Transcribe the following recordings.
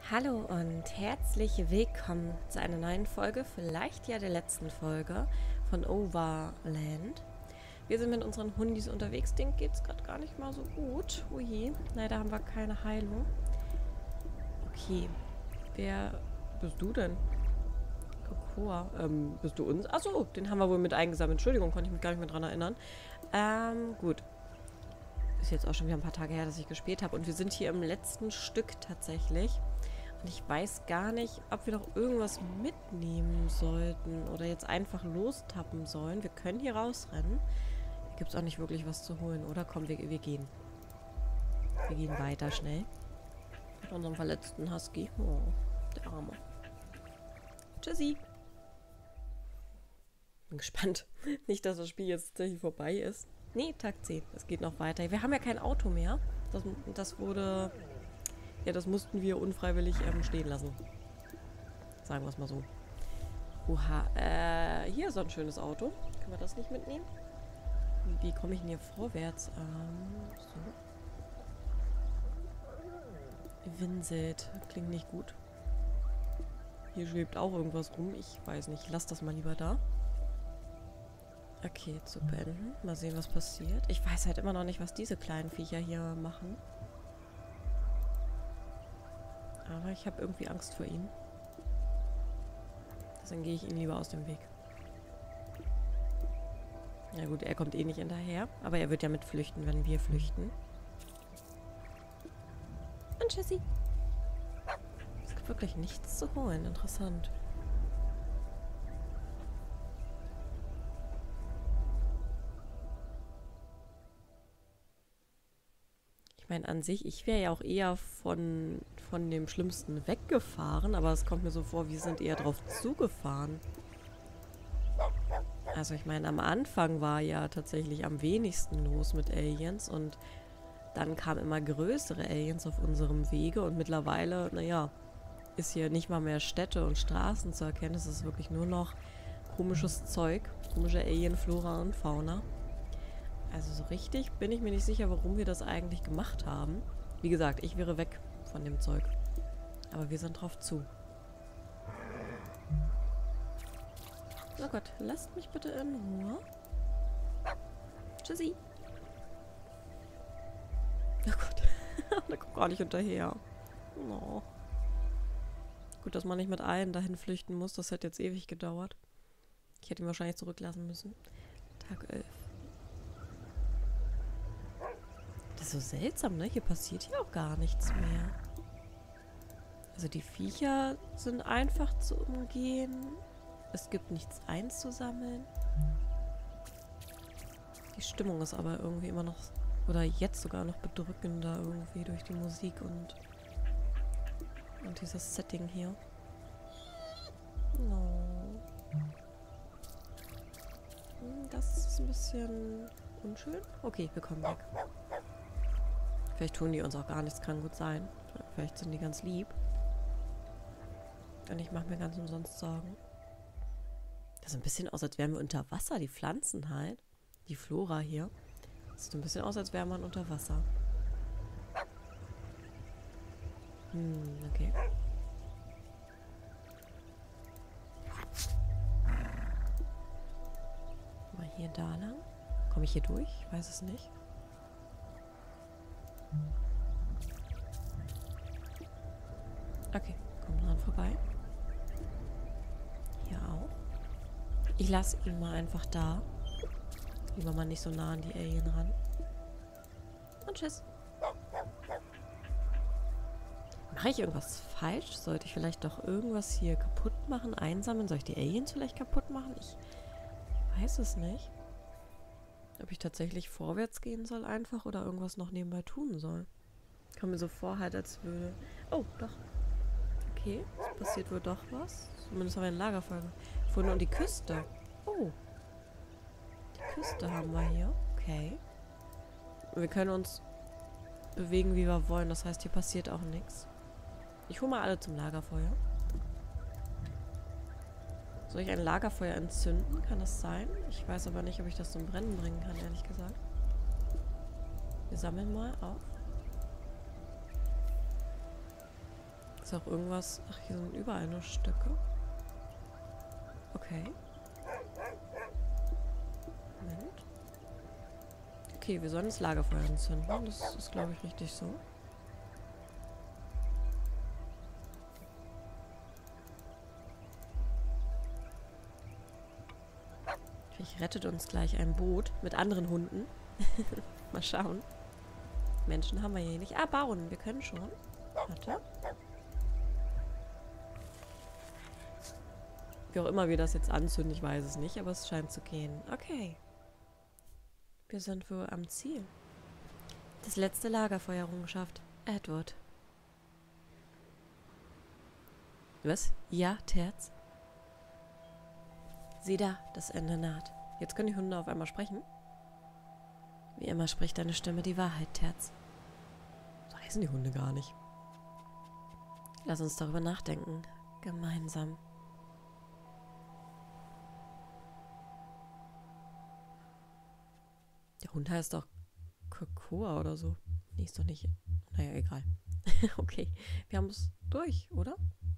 Hallo und herzlich willkommen zu einer neuen Folge, vielleicht ja der letzten Folge von Overland. Wir sind mit unseren Hundis unterwegs, denen geht es gerade gar nicht mal so gut. Ui, leider haben wir keine Heilung. Okay, wer bist du denn? Kokoa, bist du uns? Achso, den haben wir wohl mit eingesammelt. Entschuldigung, konnte ich mich gar nicht mehr dran erinnern. Gut. Ist jetzt auch schon wieder ein paar Tage her, dass ich gespielt habe. Und wir sind hier im letzten Stück tatsächlich. Und ich weiß gar nicht, ob wir noch irgendwas mitnehmen sollten oder jetzt einfach lostappen sollen. Wir können hier rausrennen. Hier gibt es auch nicht wirklich was zu holen, oder? Komm, wir gehen. Wir gehen weiter schnell. Mit unserem verletzten Husky. Oh, der Arme. Tschüssi. Bin gespannt. Nicht, dass das Spiel jetzt tatsächlich vorbei ist. Nee, Tag 10. Es geht noch weiter. Wir haben ja kein Auto mehr. Das wurde... Ja, das mussten wir unfreiwillig stehen lassen. Sagen wir es mal so. Oha, hier ist so ein schönes Auto. Können wir das nicht mitnehmen? Wie komme ich denn hier vorwärts? So. Winselt. Klingt nicht gut. Hier schwebt auch irgendwas rum. Ich weiß nicht. Lass das mal lieber da. Okay, zu beenden. Mal sehen, was passiert. Ich weiß halt immer noch nicht, was diese kleinen Viecher hier machen. Aber ich habe irgendwie Angst vor ihnen. Deswegen gehe ich ihnen lieber aus dem Weg. Ja gut, er kommt eh nicht hinterher. Aber er wird ja mitflüchten, wenn wir flüchten. Und tschüssi. Es gibt wirklich nichts zu holen. Interessant. Ich meine, an sich, ich wäre ja auch eher von dem Schlimmsten weggefahren, aber es kommt mir so vor, wir sind eher drauf zugefahren. Also ich meine, am Anfang war ja tatsächlich am wenigsten los mit Aliens und dann kamen immer größere Aliens auf unserem Wege und mittlerweile, naja, ist hier nicht mal mehr Städte und Straßen zu erkennen. Es ist wirklich nur noch komisches Zeug, komische Alien-Flora und Fauna. Also so richtig bin ich mir nicht sicher, warum wir das eigentlich gemacht haben. Wie gesagt, ich wäre weg von dem Zeug. Aber wir sind drauf zu. Oh Gott, lasst mich bitte in Ruhe. Tschüssi. Oh Gott, da kommt gar nicht hinterher. Oh. Gut, dass man nicht mit allen dahin flüchten muss. Das hätte jetzt ewig gedauert. Ich hätte ihn wahrscheinlich zurücklassen müssen. Tag 11. Das ist so seltsam, ne? Hier passiert hier auch gar nichts mehr. Also die Viecher sind einfach zu umgehen. Es gibt nichts einzusammeln. Die Stimmung ist aber irgendwie immer noch, oder jetzt sogar noch bedrückender irgendwie durch die Musik und dieses Setting hier. No. Das ist ein bisschen unschön. Okay, wir kommen weg. Vielleicht tun die uns auch gar nichts, kann gut sein. Vielleicht sind die ganz lieb. Und ich mache mir ganz umsonst Sorgen. Das sieht ein bisschen aus, als wären wir unter Wasser. Die Pflanzen halt. Die Flora hier. Das sieht ein bisschen aus, als wäre man unter Wasser. Okay. Mal hier da lang. Komme ich hier durch? Ich weiß es nicht. Okay, komm dran vorbei. Hier auch. Ich lasse ihn mal einfach da. Lieber mal nicht so nah an die Alien ran. Und tschüss. Mache ich irgendwas falsch? Sollte ich vielleicht doch irgendwas hier kaputt machen, einsammeln? Soll ich die Aliens vielleicht kaputt machen? Ich weiß es nicht. Ob ich tatsächlich vorwärts gehen soll einfach oder irgendwas noch nebenbei tun soll. Kommt mir so vor, halt als würde... Oh, doch. Okay, es passiert wohl doch was. Zumindest haben wir ein Lagerfeuer gefunden. Und die Küste. Oh. Die Küste haben wir hier. Okay. Und wir können uns bewegen, wie wir wollen. Das heißt, hier passiert auch nichts. Ich hole mal alle zum Lagerfeuer. Soll ich ein Lagerfeuer entzünden? Kann das sein? Ich weiß aber nicht, ob ich das zum Brennen bringen kann, ehrlich gesagt. Wir sammeln mal auf. Ist auch irgendwas... Ach, hier sind überall nur Stöcke. Okay. Moment. Okay, wir sollen das Lagerfeuer entzünden. Das ist, glaube ich, richtig so. Vielleicht rettet uns gleich ein Boot mit anderen Hunden. Mal schauen. Menschen haben wir hier nicht. Ah, bauen. Wir können schon. Warte. Wie auch immer wir das jetzt anzünden, ich weiß es nicht, aber es scheint zu gehen. Okay. Wir sind wohl am Ziel. Das letzte Lagerfeuerung-Errungenschaft. Edward. Was? Ja, Terz? Sieh da, das Ende naht. Jetzt können die Hunde auf einmal sprechen. Wie immer spricht deine Stimme die Wahrheit, Terz. So heißen die Hunde gar nicht. Lass uns darüber nachdenken. Gemeinsam. Der Hund heißt doch Kokoa oder so. Nee, ist doch nicht. Naja, egal. Okay, wir haben es durch, oder?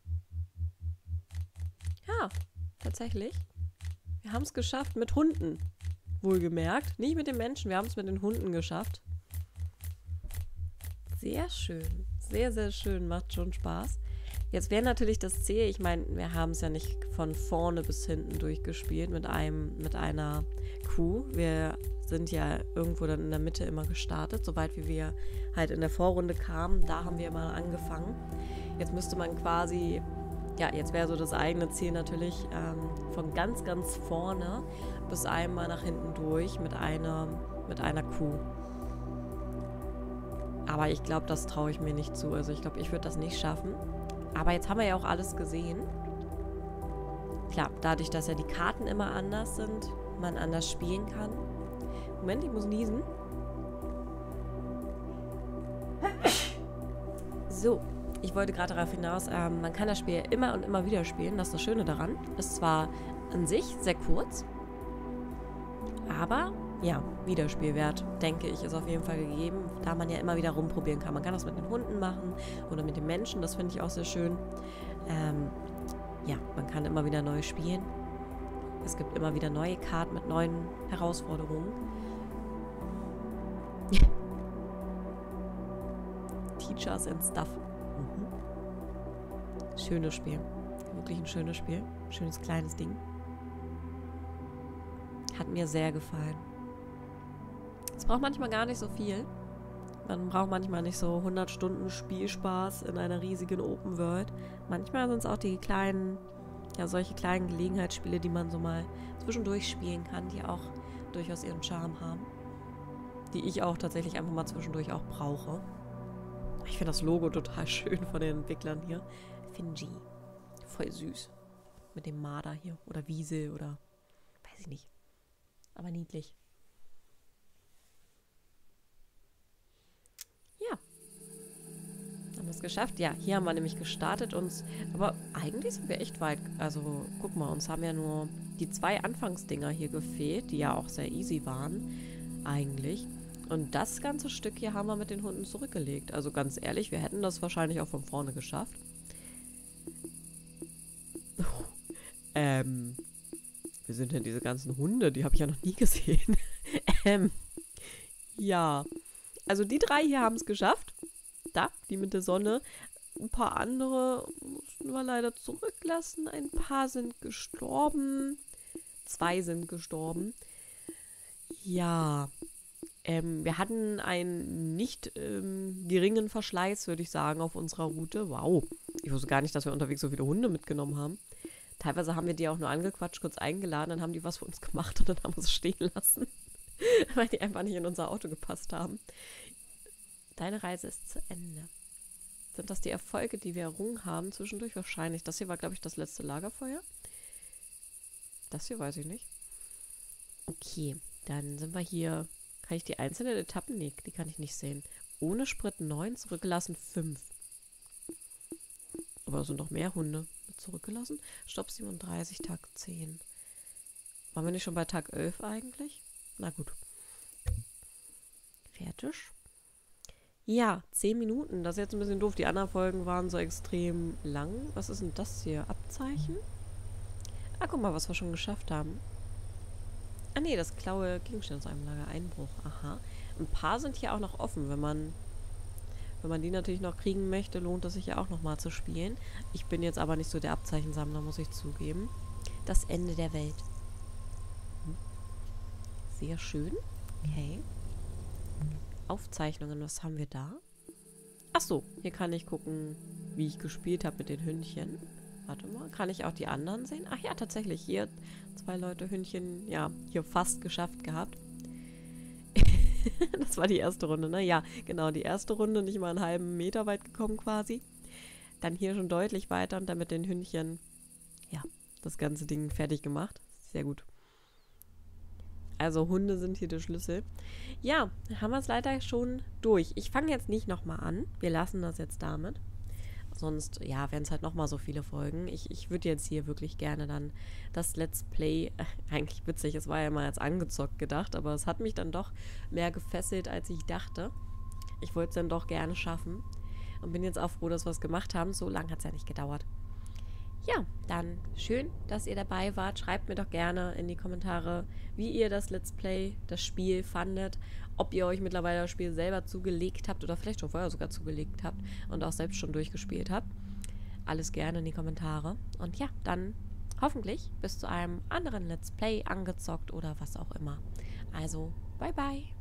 Ja, tatsächlich. Wir haben es geschafft mit Hunden. Wohlgemerkt. Nicht mit den Menschen, wir haben es mit den Hunden geschafft. Sehr schön. Sehr, sehr schön. Macht schon Spaß. Jetzt wäre natürlich das Ziel, ich meine, wir haben es ja nicht von vorne bis hinten durchgespielt mit einer Crew. Wir sind ja irgendwo dann in der Mitte immer gestartet, soweit wie wir halt in der Vorrunde kamen. Da haben wir immer angefangen. Jetzt müsste man quasi, ja, jetzt wäre so das eigene Ziel natürlich von ganz, ganz vorne bis einmal nach hinten durch mit einer Crew. Aber ich glaube, das traue ich mir nicht zu. Also ich glaube, ich würde das nicht schaffen. Aber jetzt haben wir ja auch alles gesehen. Klar, dadurch, dass ja die Karten immer anders sind, man anders spielen kann. Moment, ich muss niesen. So, ich wollte gerade darauf hinaus, man kann das Spiel immer und immer wieder spielen. Das ist das Schöne daran. Ist zwar an sich sehr kurz, aber ja, Wiederspielwert, denke ich, ist auf jeden Fall gegeben, da man ja immer wieder rumprobieren kann. Man kann das mit den Hunden machen oder mit den Menschen, das finde ich auch sehr schön. Ja, man kann immer wieder neu spielen. Es gibt immer wieder neue Karten mit neuen Herausforderungen. Teachers and Stuff. Schönes Spiel. Wirklich ein schönes Spiel. Schönes kleines Ding. Hat mir sehr gefallen. Es braucht manchmal gar nicht so viel. Man braucht manchmal nicht so 100 Stunden Spielspaß in einer riesigen Open World. Manchmal sind es auch die kleinen, ja, solche kleinen Gelegenheitsspiele, die man so mal zwischendurch spielen kann, die auch durchaus ihren Charme haben. Die ich auch tatsächlich einfach mal zwischendurch auch brauche. Ich finde das Logo total schön von den Entwicklern hier. Finji. Voll süß. Mit dem Marder hier. Oder Wiesel oder weiß ich nicht. Aber niedlich. Ja. Haben wir es geschafft? Ja, hier haben wir nämlich gestartet uns. Aber eigentlich sind wir echt weit. Also, guck mal, uns haben ja nur die 2 Anfangsdinger hier gefehlt, die ja auch sehr easy waren. Eigentlich. Und das ganze Stück hier haben wir mit den Hunden zurückgelegt. Also ganz ehrlich, wir hätten das wahrscheinlich auch von vorne geschafft. Wie sind denn diese ganzen Hunde? Die habe ich ja noch nie gesehen. Ja. Also die 3 hier haben es geschafft. Da, die mit der Sonne. Ein paar andere mussten wir leider zurücklassen. Ein paar sind gestorben. 2 sind gestorben. Ja. Wir hatten einen nicht geringen Verschleiß, würde ich sagen, auf unserer Route. Wow. Ich wusste gar nicht, dass wir unterwegs so viele Hunde mitgenommen haben. Teilweise haben wir die auch nur angequatscht, kurz eingeladen, dann haben die was für uns gemacht und dann haben wir es stehen lassen, weil die einfach nicht in unser Auto gepasst haben. Deine Reise ist zu Ende. Sind das die Erfolge, die wir errungen haben? Zwischendurch wahrscheinlich. Das hier war, glaube ich, das letzte Lagerfeuer. Das hier weiß ich nicht. Okay, dann sind wir hier. Kann ich die einzelnen Etappen? Nee, die kann ich nicht sehen. Ohne Sprit 9, zurückgelassen 5. Aber es sind noch mehr Hunde zurückgelassen. Stopp 37, Tag 10. Waren wir nicht schon bei Tag 11 eigentlich? Na gut. Fertig. Ja, 10 Minuten. Das ist jetzt ein bisschen doof. Die anderen Folgen waren so extrem lang. Was ist denn das hier? Abzeichen? Ah, guck mal, was wir schon geschafft haben. Ah nee, das Klaue Gegenstandseinlager, Einbruch. Aha. Ein paar sind hier auch noch offen. Wenn man die natürlich noch kriegen möchte, lohnt es sich ja auch nochmal zu spielen. Ich bin jetzt aber nicht so der Abzeichensammler, muss ich zugeben. Das Ende der Welt. Sehr schön. Okay. Aufzeichnungen, was haben wir da? Ach so, hier kann ich gucken, wie ich gespielt habe mit den Hündchen. Warte mal, kann ich auch die anderen sehen? Ach ja, tatsächlich, hier 2 Leute Hündchen, ja, hier fast geschafft gehabt. Das war die erste Runde, ne? Ja, genau, die erste Runde, nicht mal einen halben Meter weit gekommen quasi. Dann hier schon deutlich weiter und dann mit den Hündchen, ja, das ganze Ding fertig gemacht. Sehr gut. Also Hunde sind hier der Schlüssel. Ja, haben wir es leider schon durch. Ich fange jetzt nicht nochmal an. Wir lassen das jetzt damit. Sonst, ja, wären es halt nochmal so viele Folgen. Ich würde jetzt hier wirklich gerne dann das Let's Play, eigentlich witzig, es war ja mal als angezockt gedacht, aber es hat mich dann doch mehr gefesselt, als ich dachte. Ich wollte es dann doch gerne schaffen und bin jetzt auch froh, dass wir es gemacht haben. So lange hat es ja nicht gedauert. Ja, dann schön, dass ihr dabei wart. Schreibt mir doch gerne in die Kommentare, wie ihr das Let's Play, das Spiel fandet. Ob ihr euch mittlerweile das Spiel selber zugelegt habt oder vielleicht schon vorher sogar zugelegt habt und auch selbst schon durchgespielt habt. Alles gerne in die Kommentare. Und ja, dann hoffentlich bis zu einem anderen Let's Play angezockt oder was auch immer. Also, bye bye.